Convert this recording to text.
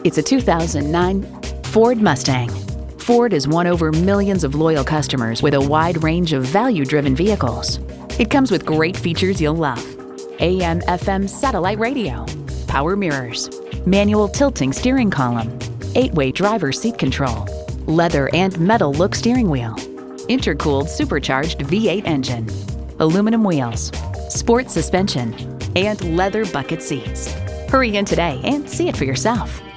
It's a 2009 Ford Mustang. Ford has won over millions of loyal customers with a wide range of value-driven vehicles. It comes with great features you'll love: AM/FM satellite radio, power mirrors, manual tilting steering column, 8-way driver seat control, leather and metal look steering wheel, intercooled supercharged V8 engine, aluminum wheels, sport suspension, and leather bucket seats. Hurry in today and see it for yourself.